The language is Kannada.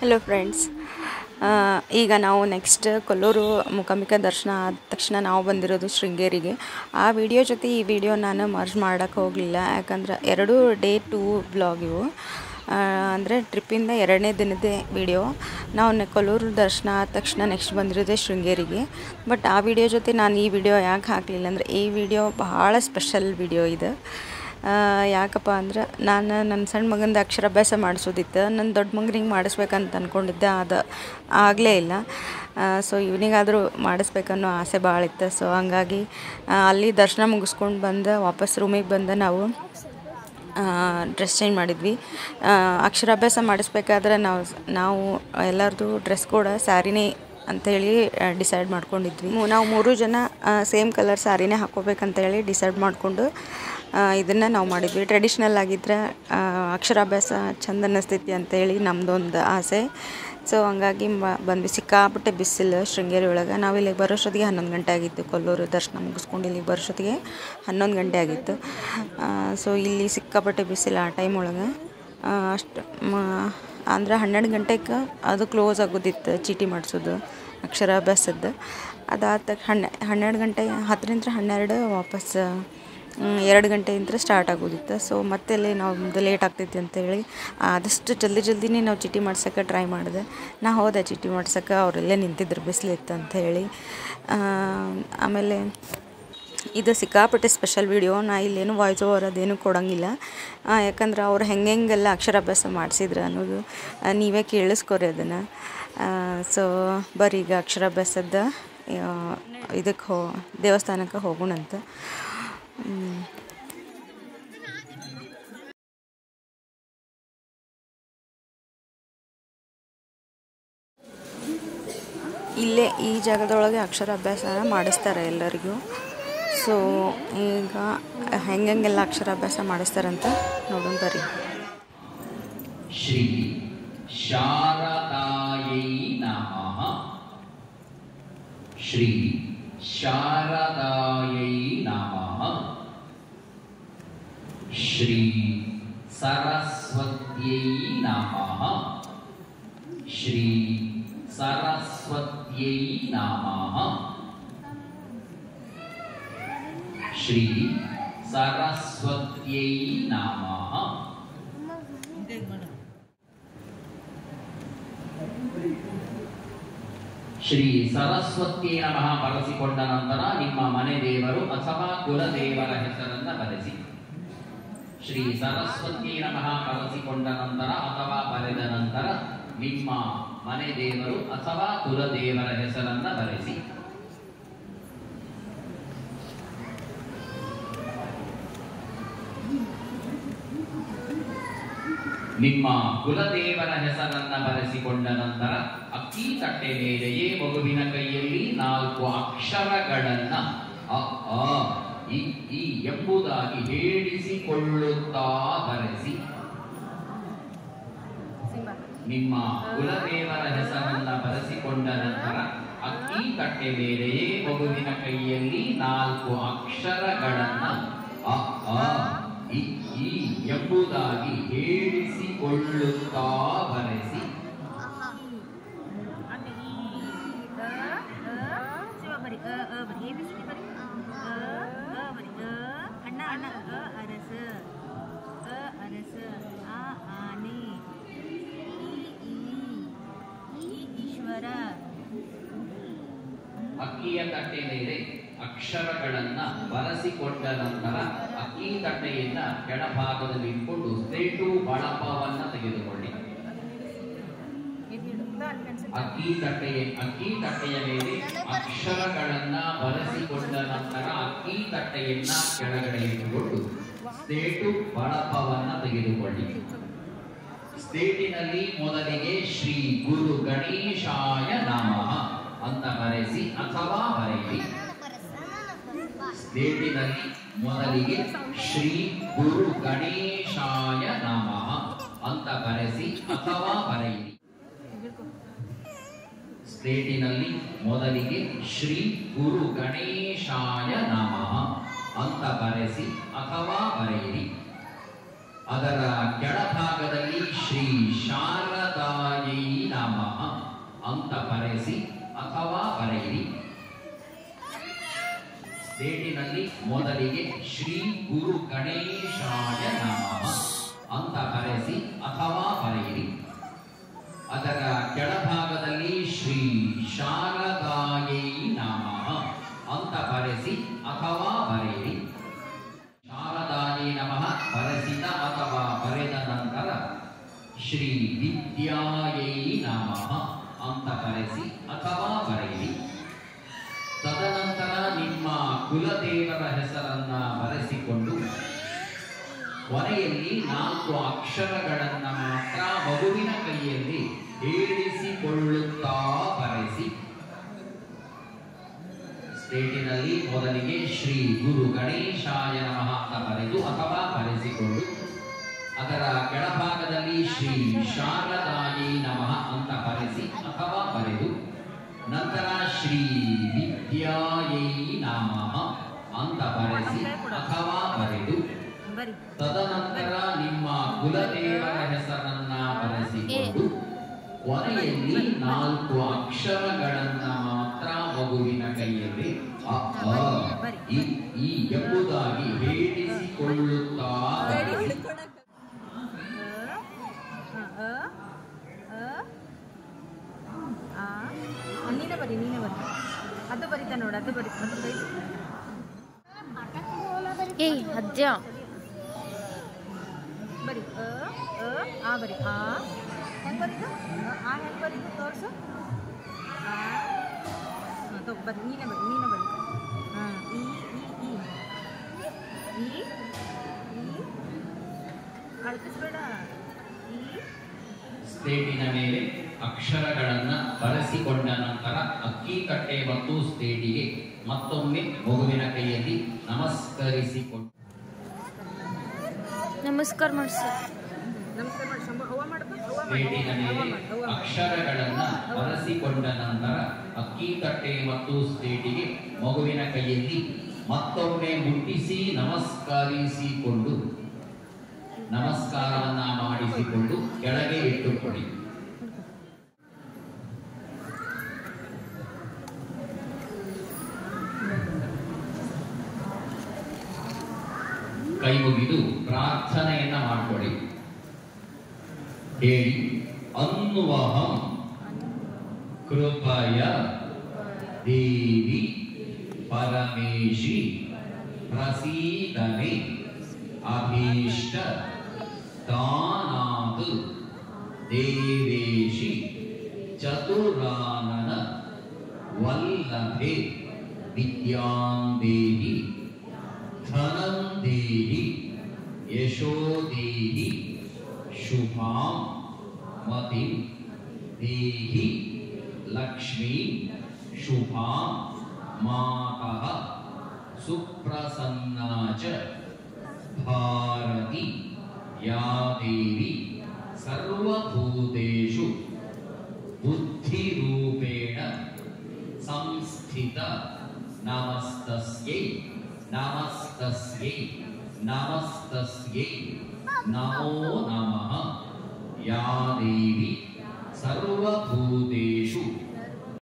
ಹಲೋ ಫ್ರೆಂಡ್ಸ್, ಈಗ ನಾವು ನೆಕ್ಸ್ಟ್ ಕೊಲ್ಲೂರು ಮೂಕಾಂಬಿಕಾ ದರ್ಶನ ಆದ ತಕ್ಷಣ ನಾವು ಬಂದಿರೋದು ಶೃಂಗೇರಿಗೆ. ಆ ವಿಡಿಯೋ ಜೊತೆ ಈ ವಿಡಿಯೋ ನಾನು ಮರ್ಜ್ ಮಾಡೋಕ್ಕೆ ಹೋಗಲಿಲ್ಲ, ಯಾಕಂದ್ರೆ ಎರಡೂ ಡೇ 2 ಬ್ಲಾಗ್ ಇವು. ಅಂದರೆ ಟ್ರಿಪ್ಪಿಂದ 2ನೇ ದಿನದ ವಿಡಿಯೋ. ನಾವು ಕೊಲ್ಲೂರು ದರ್ಶನ ಆದ ತಕ್ಷಣ ನೆಕ್ಸ್ಟ್ ಬಂದಿರೋದೇ ಶೃಂಗೇರಿಗೆ. ಬಟ್ ಆ ವಿಡಿಯೋ ಜೊತೆ ನಾನು ಈ ವಿಡಿಯೋ ಯಾಕೆ ಹಾಕಲಿಲ್ಲ ಅಂದರೆ, ಈ ವಿಡಿಯೋ ಭಾಳ ಸ್ಪೆಷಲ್ ವಿಡಿಯೋ ಇದು. ಯಾಕಪ್ಪ ಅಂದ್ರೆ, ನಾನು ನನ್ನ ಸಣ್ಣ ಮಗಂದು ಅಕ್ಷರಾಭ್ಯಾಸ ಮಾಡಿಸೋದಿತ್ತು. ನನ್ನ ದೊಡ್ಡ ಮಗನಿಗೆ ಮಾಡಿಸ್ಬೇಕಂತ ಅಂದ್ಕೊಂಡಿದ್ದೆ, ಅದು ಆಗಲೇ ಇಲ್ಲ. ಸೊ ಇವನಿಗಾದರೂ ಮಾಡಿಸ್ಬೇಕನ್ನೋ ಆಸೆ ಭಾಳ ಇತ್ತು. ಸೊ ಹಂಗಾಗಿ ಅಲ್ಲಿ ದರ್ಶನ ಮುಗಿಸ್ಕೊಂಡು ಬಂದು ವಾಪಸ್ ರೂಮಿಗೆ ಬಂದು ನಾವು ಡ್ರೆಸ್ ಚೇಂಜ್ ಮಾಡಿದ್ವಿ. ಅಕ್ಷರಾಭ್ಯಾಸ ಮಾಡಿಸ್ಬೇಕಾದ್ರೆ ನಾವು ಎಲ್ಲರದು ಡ್ರೆಸ್ ಕೂಡ ಸ್ಯಾರಿನೇ ಅಂಥೇಳಿ ಡಿಸೈಡ್ ಮಾಡ್ಕೊಂಡಿದ್ವಿ. ನಾವು 3 ಜನ ಸೇಮ್ ಕಲರ್ ಸ್ಯಾರಿನೇ ಹಾಕ್ಕೋಬೇಕಂತೇಳಿ ಡಿಸೈಡ್ ಮಾಡಿಕೊಂಡು ಇದನ್ನು ನಾವು ಮಾಡಿದ್ವಿ. ಟ್ರೆಡಿಷ್ನಲ್ ಆಗಿದ್ದರೆ ಅಕ್ಷರಾಭ್ಯಾಸ ಚಂದ ಅನ್ನಿಸ್ತೈತಿ ಅಂತೇಳಿ ನಮ್ಮದೊಂದು ಆಸೆ. ಸೊ ಹಂಗಾಗಿ ಬಂದ್ವಿ. ಸಿಕ್ಕಾಪಟ್ಟೆ ಬಿಸಿಲು ಶೃಂಗೇರಿ ಒಳಗೆ. ನಾವು ಇಲ್ಲಿಗೆ ಬರೋಷ್ಟೊತ್ತಿಗೆ 11 ಗಂಟೆ ಆಗಿತ್ತು. ಕೊಲ್ಲೂರು ದರ್ಶನ ಮುಗಿಸ್ಕೊಂಡು ಇಲ್ಲಿಗೆ ಬರೋಷ್ಟೊತ್ತಿಗೆ 11 ಗಂಟೆ ಆಗಿತ್ತು. ಸೊ ಇಲ್ಲಿ ಸಿಕ್ಕಾಪಟ್ಟೆ ಬಿಸಿಲು ಆ ಟೈಮ್ ಒಳಗೆ. ಅಷ್ಟು ಅಂದ್ರೆ 12 ಗಂಟೆಗೆ ಅದು ಕ್ಲೋಸ್ ಆಗೋದಿತ್ತು, ಚೀಟಿ ಮಾಡಿಸೋದು ಅಕ್ಷರಾಭ್ಯಾಸದ್ದು. ಅದಾದ 12 ಗಂಟೆ 10ರಿಂದ 12 ವಾಪಸ್ 2 ಗಂಟೆಯಿಂದ ಸ್ಟಾರ್ಟ್ ಆಗೋದಿತ್ತು. ಸೊ ಮತ್ತೆ ಅಲ್ಲಿ ನಮ್ಮದು ಲೇಟ್ ಆಗ್ತೈತಿ ಅಂತೇಳಿ ಆದಷ್ಟು ಜಲ್ದಿನೇ ನಾವು ಚೀಟಿ ಮಾಡ್ಸೋಕ್ಕೆ ಟ್ರೈ ಮಾಡಿದೆ. ನಾ ಹೋದೆ ಚೀಟಿ ಮಾಡ್ಸೋಕ್ಕೆ, ಅವರೆಲ್ಲೇ ನಿಂತಿದ್ರು ಬಿಸಿಲಿತ್ತು ಅಂಥೇಳಿ. ಆಮೇಲೆ ಇದು ಸಿಕ್ಕಾಪಟ್ಟೆ ಸ್ಪೆಷಲ್ ವಿಡಿಯೋ. ನಾ ಇಲ್ಲೇನು ವಾಯ್ಸ್ ಓವರ್ ಅದೇನು ಕೊಡೋಂಗಿಲ್ಲ, ಯಾಕಂದ್ರೆ ಅವ್ರು ಹೆಂಗೆಲ್ಲ ಅಕ್ಷರಾಭ್ಯಾಸ ಮಾಡಿಸಿದ್ರು ಅನ್ನೋದು ನೀವೇ ಕೇಳಿಸ್ಕೊರಿ ಅದನ್ನು. ಸೊ ಬರ್ರಿ ಈಗ ಅಕ್ಷರಾಭ್ಯಾಸದ ಇದಕ್ಕೆ ದೇವಸ್ಥಾನಕ್ಕೆ ಹೋಗೋಣಂತ. ಇಲ್ಲೇ ಈ ಜಾಗದೊಳಗೆ ಅಕ್ಷರಾಭ್ಯಾಸ ಮಾಡಿಸ್ತಾರೆ ಎಲ್ಲರಿಗೂ. ಸೊ ಈಗ ಹೆಂಗೆಲ್ಲ ಅಕ್ಷರಾಭ್ಯಾಸ ಮಾಡಿಸ್ತಾರಂತ ನೋಡೋಣ ಬರ್ರಿ. ಶ್ರೀ ಶಾರದಾಯೈ ನಮಃ. ಶ್ರೀ ಶಾರದಾಯೈ ನಮಃ. ಶ್ರೀ ಸರಸ್ವತ್ಯೈ ನಮಃ. ಶ್ರೀ ಸರಸ್ವತ್ಯೈ ನಮಃ. ಶ್ರೀ ಸರಸ್ವತ್ಯೈ ನಮಃ. ಶ್ರೀ ಸರಸ್ವತಿಯೇ ನಮಃ ಬರೆಸಿಕೊಂಡ ನಂತರ ನಿಮ್ಮ ಮನೆ ದೇವರು ಅಥವಾ ಕುಲದೇವರ ಹೆಸರನ್ನು ಬರೆಸಿ. ಶ್ರೀ ಸರಸ್ವತಿಯೇ ನಮಃ ಬರೆಸಿಕೊಂಡ ನಂತರ ಅಥವಾ ಬರೆದ ನಂತರ ನಿಮ್ಮ ಮನೆ ದೇವರು ಅಥವಾ ಕುಲದೇವರ ಹೆಸರನ್ನು ಬರೆಸಿ. ನಿಮ್ಮ ಕುಲದೇವರ ಹೆಸರನ್ನ ಬರೆಸಿಕೊಂಡ ನಂತರ ಅಕ್ಕಿ ತಟ್ಟೆ ಮೇಲೆಯೇ ಮಗುವಿನ ಕೈಯಲ್ಲಿ 4 ಅಕ್ಷರಗಳನ್ನ ಅ ಆ ಇ ಈ ಎಂಬುದಾಗಿ ಹೇಳಿಸಿಕೊಳ್ಳುತ್ತಾ ಬರೆಸಿ. ನಿಮ್ಮ ಕುಲದೇವರ ಹೆಸರನ್ನ ಬರೆಸಿಕೊಂಡ ನಂತರ ಅಕ್ಕಿ ತಟ್ಟೆ ಮೇಲೆಯೇ ಮಗುವಿನ ಕೈಯಲ್ಲಿ 4 ಅಕ್ಷರಗಳನ್ನ ಅ ಆ ಇ ಈ ಎಂಬುದಾಗಿ ಹೇಳಿಸಿಕೊಳ್ಳುತ್ತಾ ಬರೆಸಿ. ಅಕ್ಕಿಯ ತಟ್ಟೆ ಮೇಲೆ ಅಕ್ಷರಗಳನ್ನ ಬರೆಸಿಕೊಂಡ ನಂತರ ಅಕ್ಕಿ ತಟ್ಟೆಯನ್ನ ಕೆಳಭಾಗದಲ್ಲಿ ಇಟ್ಕೊಂಡು ಸ್ಲೇಟು ಬಳಪವನ್ನ ತೆಗೆದುಕೊಳ್ಳಿ. ಅಕ್ಕಿ ತಟ್ಟೆಯ ಮೇಲೆ ಅಕ್ಷರಗಳನ್ನ ಬರೆಸಿಕೊಂಡ ನಂತರ ಅಕ್ಕಿ ತಟ್ಟೆಯನ್ನ ಕೆಳಗಡೆ ಇಟ್ಟುಕೊಂಡು ಸ್ಲೇಟು ಬಳಪವನ್ನ ತೆಗೆದುಕೊಳ್ಳಿ. ಸ್ಲೇಟಿನಲ್ಲಿ ಮೊದಲಿಗೆ ಶ್ರೀ ಗುರು ಗಣೇಶಾಯ ನಮಃ ಅಂತ ಬರೆಸಿ ಅಥವಾ ಬರೆಯಿರಿ. ಸ್ಲೇಟಿನಲ್ಲಿ ಮೊದಲಿಗೆ ಶ್ರೀ ಗುರು ಗಣೇಶಾಯ ನಮಃ ಅಂತ ಬರೆಸಿ ಅಥವಾ ಬರೆಯಿರಿ. ಸ್ಲೇಟಿನಲ್ಲಿ ಮೊದಲಿಗೆ ಶ್ರೀ ಗುರು ಗಣೇಶಾಯ ನಮಃ ಅಂತ ಬರೆಸಿ ಅಥವಾ ಬರೆಯಿರಿ. ಅದರ ಕೆಳಭಾಗದಲ್ಲಿ ಶ್ರೀ ಶಾರದಾಯೈ ನಮಃ ಅಂತ ಬರೆಸಿ ಅಥವಾ ಬರೆಯಿರಿ. ಸ್ಲೇಟಿನಲ್ಲಿ ಮೊದಲಿಗೆ ಶ್ರೀ ಗುರು ಗಣೇಶಾಯ ನಮಃ ಅಂತ ಬರೆಸಿ ಅಥವಾ ಬರೆಯಿರಿ. ಅದರ ಕೆಳಭಾಗದಲ್ಲಿ ಶ್ರೀ ಶಾರದಾಯೈ ನಮಃ ಅಂತ ಬರೆಸಿ ಅಥವಾ ಬರೆಯಿರಿ. ಶಾರದಾಯೈ ನಮಃ ಬರೆಸಿದ ಅಥವಾ ಬರೆದ ನಂತರ ಶ್ರೀ ವಿದ್ಯಾಯೈ ನಮಃ ಅಂತ ಬರೆಸಿ ಅಥವಾ ಬರೆಯಿರಿ. ತದನಂತರ ನಿಮ್ಮ ಕುಲದೇವರ ಹೆಸರನ್ನ ಬರೆಸಿಕೊಂಡು ಕೊನೆಯಲ್ಲಿ 4 ಅಕ್ಷರಗಳನ್ನು ಮಾತ್ರ ಮಗುವಿನ ಕೈಯಲ್ಲಿ ಹೇಳಿಸಿಕೊಳ್ಳುತ್ತಾ ಬರೆಸಿ. ಸ್ಲೇಟಿನಲ್ಲಿ ಮೊದಲಿಗೆ ಶ್ರೀ ಗುರು ಗಣೇಶಾಯ ನಮಃ ಅಂತ ಬರೆದು ಅಥವಾ ಬರೆಸಿಕೊಂಡು ಅದರ ಕೆಳಭಾಗದಲ್ಲಿ ಶ್ರೀ ಶಾರದಾಯೈ ನಮಃ ಅಂತ ಬರೆಸಿ ಅಥವಾ ಬರೆದು ನಂತರ ಶ್ರೀ ವಿದ್ಯಾಯೈ ನಮಃ ಅಂತ ಬರೆಸಿ ಅಥವಾ ಬರೆದು ತದನಂತರ ನಿಮ್ಮ ಕುಲದೇವರ ಹೆಸರನ್ನ ಬರೆಸಿಕೊಂಡು ಕೊನೆಯಲ್ಲಿ 4 ಅಕ್ಷರಗಳನ್ನ ಮಾತ್ರ ಮಗುವಿನ ಕೈಯಲ್ಲಿ ಅ ಇ ಈ ಎಂಬುದಾಗಿ ಹೇಳಿಸಿಕೊಳ್ಳುತ್ತಾ ನೀನೇ ಬರಿ ಅದು ಬರಿತಾ ನೋಡು, ಅದು ಬರಿ ಏಯ್ ಅಜ್ಜ ಬರಿ ಆ ಬರಿ ಆ ಹೆಂಗೆ ಬರೀದು ಆ ಹೆಂಗೆ ಬರೀದು ತೋರಿಸು. ಬರಿ ನೀನೇ ಬರಿ ಹಾಂ ಈ ಈ ಈ ಈ ಅಳಿಸ್ಬೇಡ. ಈ ಸ್ಲೇಟಿನ ಮೇಲೆ ಅಕ್ಷರಗಳನ್ನ ಬರೆಸಿಕೊಂಡ ನಂತರ ಅಕ್ಕಿ ಕಟ್ಟೆ ಮತ್ತು ಸ್ಲೇಟಿಗೆ ಮತ್ತೊಮ್ಮೆ ಮಗುವಿನ ಕೈಯಲ್ಲಿ ನಮಸ್ಕರಿಸಿಕೊಂಡು ನಮಸ್ಕಾರ ಮಾಡಿ ಸರ್. ಸ್ಲೇಟಿನ ಮೇಲೆ ಅಕ್ಷರಗಳನ್ನ ಬರೆಸಿಕೊಂಡ ನಂತರ ಅಕ್ಕಿ ಕಟ್ಟೆ ಮತ್ತು ಸ್ಲೇಟಿಗೆ ಮಗುವಿನ ಕೈಯಲ್ಲಿ ಮತ್ತೊಮ್ಮೆ ಮುಟ್ಟಿಸಿ ನಮಸ್ಕರಿಸಿಕೊಂಡು ನಮಸ್ಕಾರವನ್ನ ಮಾಡಿಸಿಕೊಂಡು ಕೆಳಗೆ ಇಟ್ಟುಕೊಡಿ. ಕೈ ಮುಗಿದು ಪ್ರಾರ್ಥನೆಯನ್ನ ಮಾಡಿಕೊಡಿ. ಹೇಳಿ, ಅನ್ವಹಂ ಕೃಪಯ ದೇವಿ ಪರಮೇಶಿ ಪ್ರಸೀದನೆ ಅಭೀಷ್ಟ ತಾನಾತ್ ದೇವೇಶಿ ಚತುರಾನನ ವಲ್ಲಭೆ ವಿದ್ಯಾಂದೇಹಿ ಧನಂ ದೇಹಿ ಯಶೋ ದೇಹಿ ಶುಭಾಂ ಮತಿಂ ದೇಹಿ ಲಕ್ಷ್ಮೀ ಶುಭಾಂ ಮಾತಃ ಸುಪ್ರಸನ್ನಾ ಚ ಭಾರತಿ ಯಾ ದೇವಿ ಸರ್ವಭೂತೇಷು ಬುದ್ಧಿರೂಪೇಣ ಸಂಸ್ಥಿತ ನಮಸ್ತಸ್ಯೈ ನಮಸ್ತಸ್ಯೈ ನಮಸ್ತಸ್ಯೈ ನಮೋ ನಮಃ ಯಾ ದೇವಿ ಸರ್ವಭೂತೇಷು